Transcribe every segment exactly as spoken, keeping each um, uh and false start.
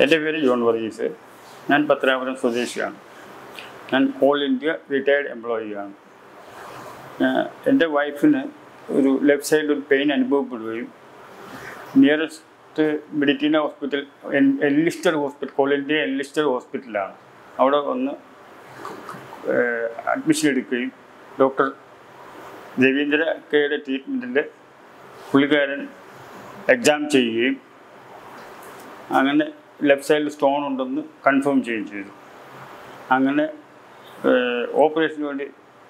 എൻ്റെ പേര് ജോൺ വർഗീസ്. ഞാൻ പത്തനാപുരം സ്വദേശിയാണ്. ഞാൻ ഓൾ ഇന്ത്യ റിട്ടയർഡ് എംപ്ലോയിയാണ്. എൻ്റെ വൈഫിന് ഒരു ലെഫ്റ്റ് സൈഡിൽ ഒരു പെയിൻ അനുഭവപ്പെടുകയും nearest Meditrina hospital enlisted hospital all India enlisted ഹോസ്പിറ്റലാണ്. അവിടെ വന്ന് അഡ്മിഷൻ എടുക്കുകയും ഡോക്ടർ രവീന്ദ്ര കെയുടെ ട്രീറ്റ്മെൻറ്റിൽ പുള്ളിക്കാരൻ എക്സാം ചെയ്യുകയും അങ്ങനെ ലെഫ്റ്റ് സൈഡിൽ സ്റ്റോൺ ഉണ്ടെന്ന് കൺഫേം ചെയ്യുകയും ചെയ്തു. അങ്ങനെ ഓപ്പറേഷന് വേണ്ടി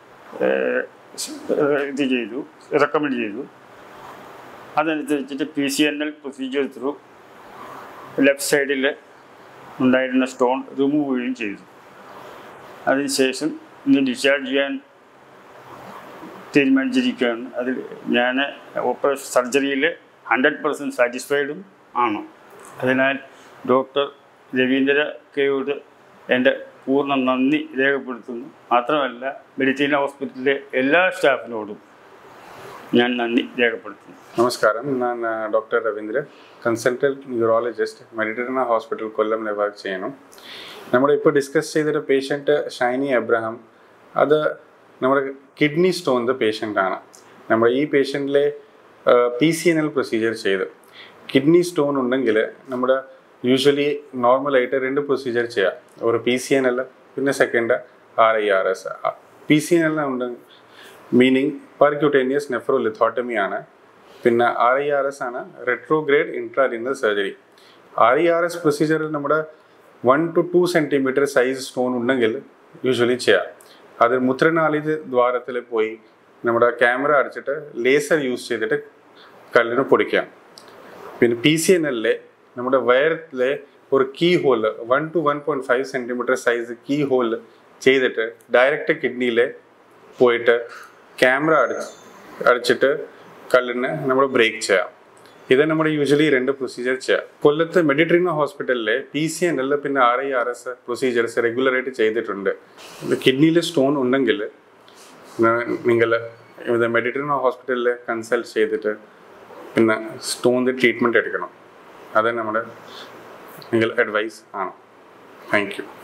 ഇത് ചെയ്തു, റെക്കമെൻഡ് ചെയ്തു. അതനുസരിച്ചിട്ട് P C N L procedure through left സൈഡിൽ ഉണ്ടായിരുന്ന സ്റ്റോൺ റിമൂവ് ചെയ്യുകയും ചെയ്തു. അതിനുശേഷം ഇനി ഡിസ്ചാർജ് ചെയ്യാൻ തീരുമാനിച്ചിരിക്കുകയാണ്. അതിൽ ഞാൻ ഓപ്പറേഷൻ സർജറിയിൽ ഹൺഡ്രഡ് പെർസെൻറ്റ് സാറ്റിസ്ഫൈഡും ആണ്. അതിനാൽ ഡോക്ടർ രവീന്ദ്ര കെയോട് എൻ്റെ പൂർണ്ണ നന്ദി രേഖപ്പെടുത്തുന്നു. മാത്രമല്ല മെഡിറ്റീന ഹോസ്പിറ്റലിലെ എല്ലാ സ്റ്റാഫിനോടും ഞാൻ നന്ദി രേഖപ്പെടുത്തുന്നു. നമസ്കാരം, ഞാൻ doctor Ravindra, consultant neurologist, Mediterranean hospital Kollam work ചെയ്യുന്നു. നമ്മുടെ ഇപ്പോൾ ഡിസ്കസ് ചെയ്തൊരു പേഷ്യൻറ്റ് ഷൈനി എബ്രഹാം, അത് നമ്മുടെ കിഡ്നി സ്റ്റോണിൻ്റെ പേഷ്യൻ്റാണ്. നമ്മൾ ഈ പേഷ്യൻറ്റിലെ P C N L procedure ചെയ്തു. കിഡ്നി സ്റ്റോൺ ഉണ്ടെങ്കിൽ നമ്മുടെ യൂഷ്വലി നോർമലായിട്ട് രണ്ട് പ്രൊസീജിയർ ചെയ്യാം. ഒരു പി സി എൻ എൽ, പിന്നെ second R I R S. P C N L ഉണ്ട് മീനിങ് പെർക്യൂട്ടേനിയസ് നെഫ്രോലിത്തോട്ടമി ആണ്. പിന്നെ ആർ ഐ ആർ എസ് ആണ് retrograde intrarenal surgery. R I R S പ്രൊസീജിയറിൽ നമ്മുടെ one two two centimetre size stone ഉണ്ടെങ്കിൽ usually ചെയ്യാം. അത് മൂത്രനാളി ദ്വാരത്തിൽ പോയി നമ്മുടെ ക്യാമറ അടിച്ചിട്ട് ലേസർ യൂസ് ചെയ്തിട്ട് കല്ലിന് പൊടിക്കാം. പിന്നെ പി സി എൻ എല്ലിലെ നമ്മുടെ വയറിലെ ഒരു key hole one two one point five centimetre size key hole ചെയ്തിട്ട് ഡയറക്റ്റ് കിഡ്നിയിൽ പോയിട്ട് ക്യാമറ അടിച്ച് അടിച്ചിട്ട് കല്ലിന് നമ്മൾ ബ്രേക്ക് ചെയ്യാം. ഇത് നമ്മൾ യൂഷ്വലി രണ്ട് പ്രൊസീജിയർ ചെയ്യാം. കൊല്ലത്ത് മെഡിറ്ററേനിയൻ ഹോസ്പിറ്റലിലെ പി സി എൻ എൽ പിന്നെ R I R S procedures റെഗുലറായിട്ട് ചെയ്തിട്ടുണ്ട്. കിഡ്നിയിൽ സ്റ്റോൺ ഉണ്ടെങ്കിൽ നിങ്ങൾ ഇത് മെഡിറ്ററേനിയൻ ഹോസ്പിറ്റലിൽ കൺസൾട്ട് ചെയ്തിട്ട് പിന്നെ സ്റ്റോണിൻ്റെ ട്രീറ്റ്മെൻറ്റ് എടുക്കണം. അത് നമ്മുടെ നിങ്ങൾ അഡ്വൈസ് ആണ്. Thank U.